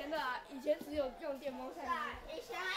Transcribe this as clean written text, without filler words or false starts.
前的啊，以前只有用电风扇。 以前